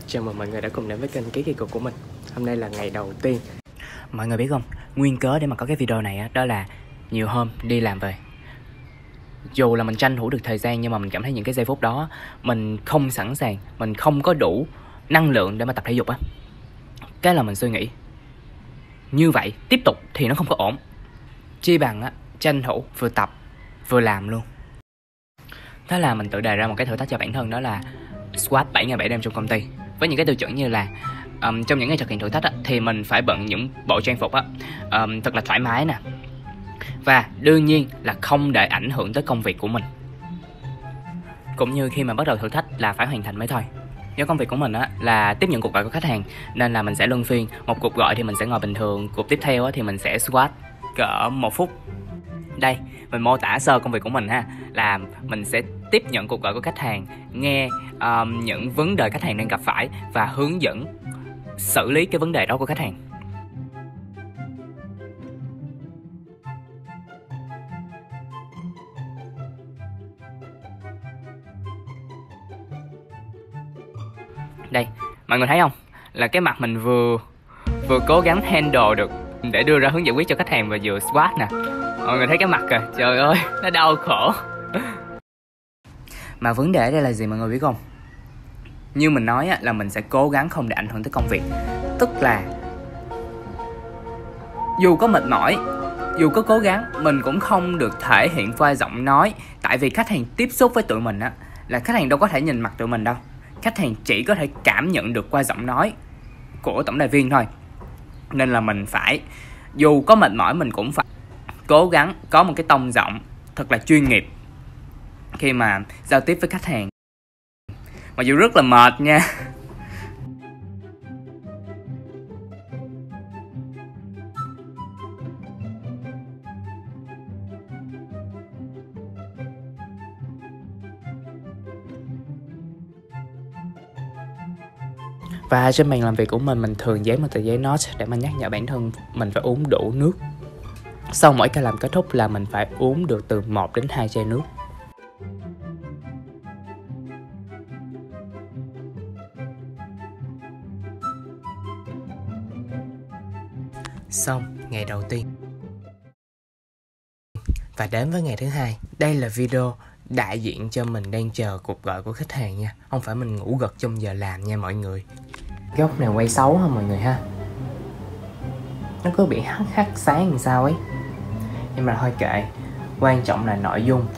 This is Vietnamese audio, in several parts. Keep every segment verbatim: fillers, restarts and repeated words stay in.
Chào mừng mọi người đã cùng đến với kênh Ký Kỳ Cục của mình. Hôm nay là ngày đầu tiên. Mọi người biết không, nguyên cớ để mà có cái video này á, đó là nhiều hôm đi làm về, dù là mình tranh thủ được thời gian nhưng mà mình cảm thấy những cái giây phút đó mình không sẵn sàng, mình không có đủ năng lượng để mà tập thể dục á. Cái là mình suy nghĩ như vậy tiếp tục thì nó không có ổn, chi bằng á tranh thủ vừa tập vừa làm luôn. Thế là mình tự đề ra một cái thử thách cho bản thân, đó là squat bảy ngày bảy đêm trong công ty, với những cái tiêu chuẩn như là um, trong những ngày thực hiện thử thách á, thì mình phải bận những bộ trang phục á, um, thật là thoải mái nè, và đương nhiên là không để ảnh hưởng tới công việc của mình. Cũng như khi mà bắt đầu thử thách là phải hoàn thành mới thôi. Do công việc của mình á là tiếp nhận cuộc gọi của khách hàng, nên là mình sẽ luân phiên. Một cuộc gọi thì mình sẽ ngồi bình thường, cuộc tiếp theo á thì mình sẽ squat cỡ một phút. Đây, mình mô tả sơ công việc của mình ha, là mình sẽ tiếp nhận cuộc gọi của khách hàng, nghe um, những vấn đề khách hàng đang gặp phải và hướng dẫn xử lý cái vấn đề đó của khách hàng. Đây, mọi người thấy không? Là cái mặt mình vừa vừa cố gắng handle được để đưa ra hướng giải quyết cho khách hàng và vừa squat nè. Mọi người thấy cái mặt kìa, trời ơi, nó đau khổ. Mà vấn đề ở đây là gì mọi người biết không? Như mình nói á, là mình sẽ cố gắng không để ảnh hưởng tới công việc. Tức là dù có mệt mỏi, dù có cố gắng, mình cũng không được thể hiện qua giọng nói. Tại vì khách hàng tiếp xúc với tụi mình á, là khách hàng đâu có thể nhìn mặt tụi mình đâu. Khách hàng chỉ có thể cảm nhận được qua giọng nói của tổng đài viên thôi. Nên là mình phải, dù có mệt mỏi mình cũng phải cố gắng có một cái tông giọng thật là chuyên nghiệp khi mà giao tiếp với khách hàng. Mặc dù rất là mệt nha. Và trên bàn làm việc của mình, mình thường dán một tờ giấy note để mà nhắc nhở bản thân mình phải uống đủ nước. Sau mỗi ca làm kết thúc là mình phải uống được từ một đến hai chai nước. Xong ngày đầu tiên. Và đến với ngày thứ hai. Đây là video đại diện cho mình đang chờ cuộc gọi của khách hàng nha. Không phải mình ngủ gật trong giờ làm nha mọi người. Góc này quay xấu ha mọi người ha. Nó cứ bị hắt hắt sáng làm sao ấy. Nhưng mà thôi kệ, quan trọng là nội dung.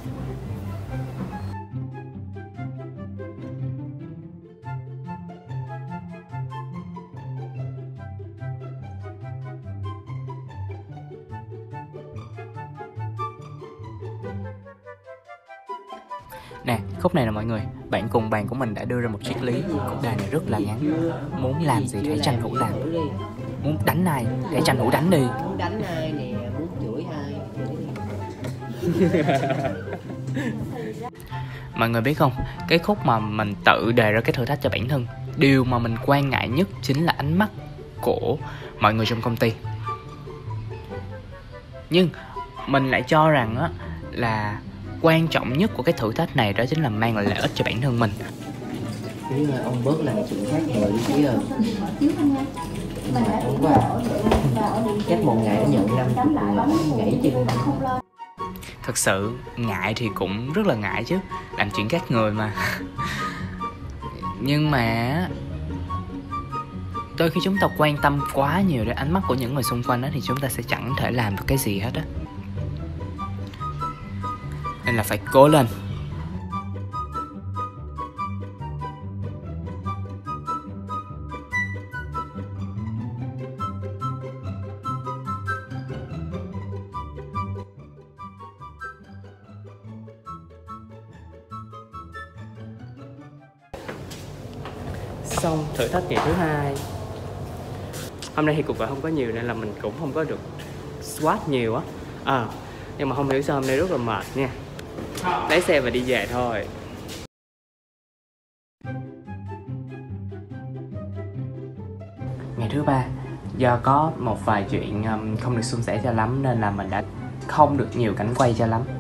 Nè, khúc này là mọi người, bạn cùng bàn của mình đã đưa ra một triết lý. Khúc đề này rất là ngắn. Muốn làm gì hãy tranh thủ làm. Muốn đánh ai hãy tranh thủ đánh đi. Muốn đánh ai nè, muốn chửi ai. Mọi người biết không, cái khúc mà mình tự đề ra cái thử thách cho bản thân, điều mà mình quan ngại nhất chính là ánh mắt của mọi người trong công ty. Nhưng mình lại cho rằng á là quan trọng nhất của cái thử thách này đó chính là mang lại lợi ích cho bản thân mình. Nếu mà ông bớt làm chuyện khác người đi tí rồi. Mà đúng quá. Chắc một ngày nó nhận năm chục lần gãy chân. Thật sự ngại thì cũng rất là ngại chứ, làm chuyện khác người mà. Nhưng mà đôi khi chúng ta quan tâm quá nhiều đến ánh mắt của những người xung quanh đó, thì chúng ta sẽ chẳng thể làm được cái gì hết á. Nên là phải cố lên. Xong thử thách ngày thứ hai. Hôm nay thì cuộc gọi không có nhiều nên là mình cũng không có được squat nhiều á. À, nhưng mà không hiểu sao hôm nay rất là mệt nha. Lái xe và đi về thôi. Ngày thứ ba, do có một vài chuyện không được suôn sẻ cho lắm nên là mình đã không được nhiều cảnh quay cho lắm.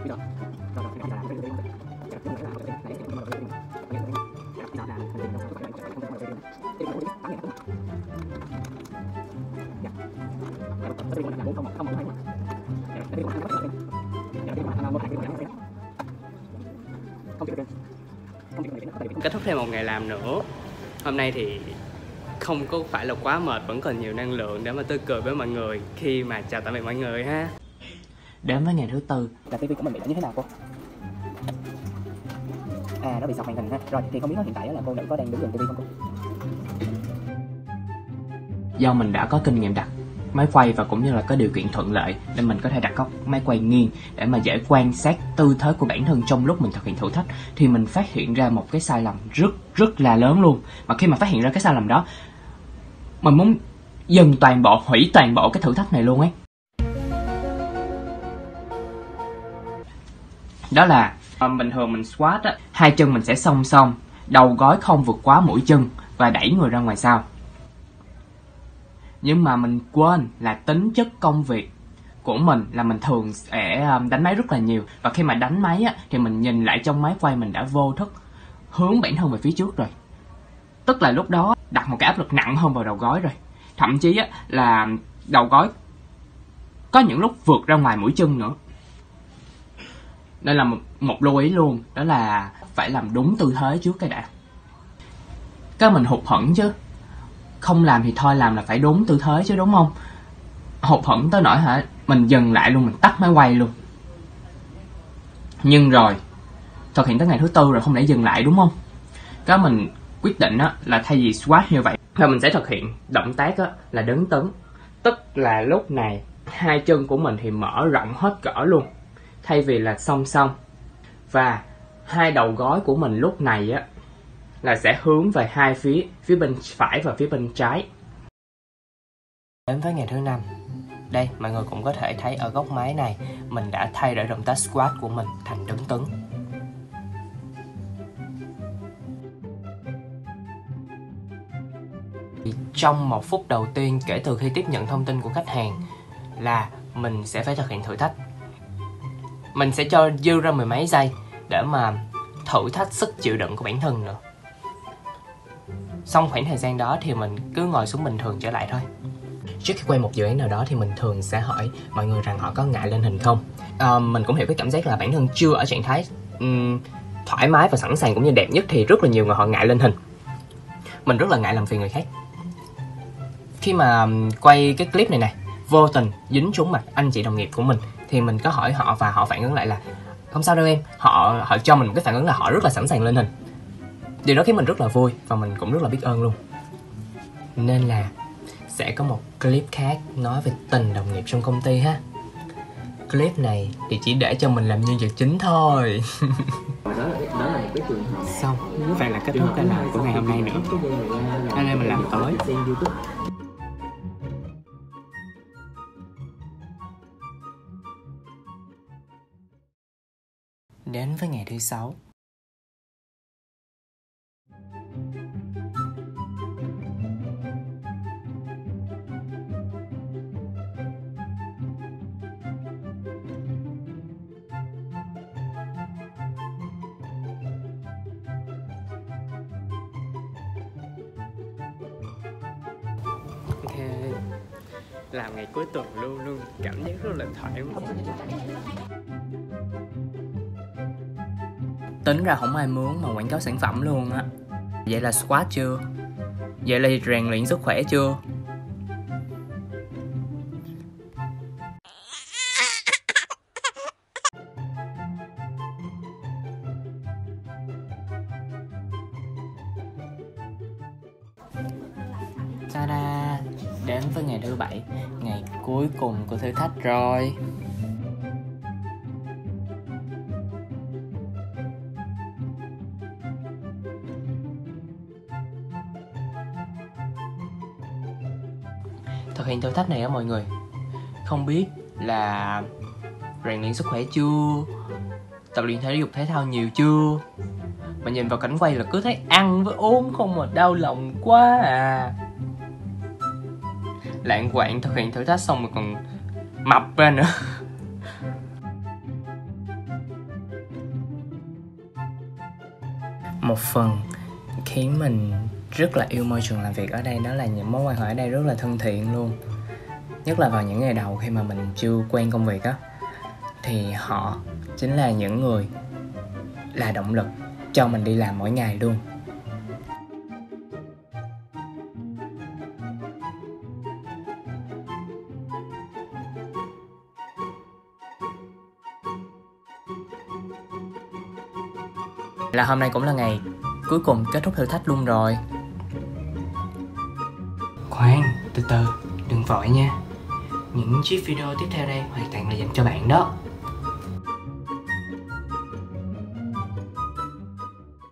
Kết thúc thêm một ngày làm nữa. Hôm nay thì không có phải là quá mệt, vẫn còn nhiều năng lượng để mà tươi cười với mọi người khi mà chào tạm biệt mọi người ha. Đến với ngày thứ tư là tivi của mình bị như thế nào cô? À, nó bị sọc màn hình ha. Rồi thì không biết hiện tại là cô nữ có đang đứng gần tivi không cô? Do mình đã có kinh nghiệm đặt máy quay và cũng như là có điều kiện thuận lợi nên mình có thể đặt góc máy quay nghiêng để mà dễ quan sát tư thế của bản thân trong lúc mình thực hiện thử thách, thì mình phát hiện ra một cái sai lầm rất rất là lớn luôn. Mà khi mà phát hiện ra cái sai lầm đó, mình muốn dừng toàn bộ, hủy toàn bộ cái thử thách này luôn ấy. Đó là bình thường mình squat á, hai chân mình sẽ song song, đầu gối không vượt quá mũi chân và đẩy người ra ngoài sau. Nhưng mà mình quên là tính chất công việc của mình là mình thường sẽ đánh máy rất là nhiều. Và khi mà đánh máy á, thì mình nhìn lại trong máy quay mình đã vô thức hướng bản thân về phía trước rồi. Tức là lúc đó đặt một cái áp lực nặng hơn vào đầu gối rồi. Thậm chí á, là đầu gối có những lúc vượt ra ngoài mũi chân nữa. Đây là một, một lưu ý luôn, đó là phải làm đúng tư thế trước cái đã. Cái mình hụt hẫng chứ. Không làm thì thôi, làm là phải đúng tư thế chứ, đúng không? Hụt hẫng tới nỗi hả, mình dừng lại luôn, mình tắt máy quay luôn. Nhưng rồi thực hiện tới ngày thứ tư rồi không lẽ dừng lại, đúng không? Cái mình quyết định á, là thay vì squat như vậy thì mình sẽ thực hiện động tác á, là đứng tấn. Tức là lúc này hai chân của mình thì mở rộng hết cỡ luôn, thay vì là song song. Và hai đầu gối của mình lúc này á, là sẽ hướng về hai phía, phía bên phải và phía bên trái. Đến với ngày thứ năm. Đây, mọi người cũng có thể thấy ở góc máy này, mình đã thay đổi động tác squat của mình thành đứng tấn. Trong một phút đầu tiên kể từ khi tiếp nhận thông tin của khách hàng là mình sẽ phải thực hiện thử thách. Mình sẽ cho dư ra mười mấy giây để mà thử thách sức chịu đựng của bản thân nữa. Xong khoảng thời gian đó thì mình cứ ngồi xuống bình thường trở lại thôi. Trước khi quay một dự án nào đó thì mình thường sẽ hỏi mọi người rằng họ có ngại lên hình không. à, Mình cũng hiểu cái cảm giác là bản thân chưa ở trạng thái um, thoải mái và sẵn sàng cũng như đẹp nhất, thì rất là nhiều người họ ngại lên hình. Mình rất là ngại làm phiền người khác. Khi mà quay cái clip này này, vô tình dính trúng mặt anh chị đồng nghiệp của mình thì mình có hỏi họ và họ phản ứng lại là không sao đâu em. Họ họ cho mình một cái phản ứng là họ rất là sẵn sàng lên hình. Điều đó khiến mình rất là vui và mình cũng rất là biết ơn luôn. Nên là sẽ có một clip khác nói về tình đồng nghiệp trong công ty ha. Clip này thì chỉ để cho mình làm nhân vật chính thôi. đó là, đó là một cái trường hợp. Xong, như vậy là kết thúc cái lời của ngày hôm nay nữa. Hôm nay mình làm tối. Đến với ngày thứ sáu. Ok, làm ngày cuối tuần luôn luôn cảm giác rất là thoải mái. Tính ra không ai mướn mà quảng cáo sản phẩm luôn á. Vậy là squat chưa? Vậy là rèn luyện sức khỏe chưa? Ta-da! Đến với ngày thứ bảy, ngày cuối cùng của thử thách rồi. Thực hiện thử thách này á mọi người, không biết là rèn luyện sức khỏe chưa, tập luyện thể dục thể thao nhiều chưa, mà nhìn vào cảnh quay là cứ thấy ăn với uống không mà đau lòng quá à. Lạng quạng thực hiện thử thách xong rồi còn mập ra nữa. một phần khiến mình rất là yêu môi trường làm việc ở đây đó là những mối quan hệ ở đây rất là thân thiện luôn. Nhất là vào những ngày đầu khi mà mình chưa quen công việc á, thì họ chính là những người là động lực cho mình đi làm mỗi ngày luôn. Là hôm nay cũng là ngày cuối cùng kết thúc thử thách luôn rồi. Khoan, từ từ, đừng vội nha. Những chiếc video tiếp theo đây hoàn toàn là dành cho bạn đó.